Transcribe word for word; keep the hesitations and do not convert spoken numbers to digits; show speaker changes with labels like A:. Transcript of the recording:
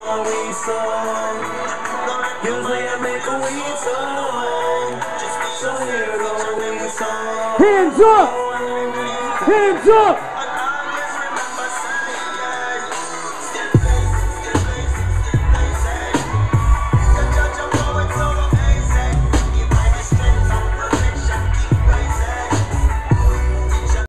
A: Usually I make a weed song. So here goes the song.
B: Hands up! Hands up!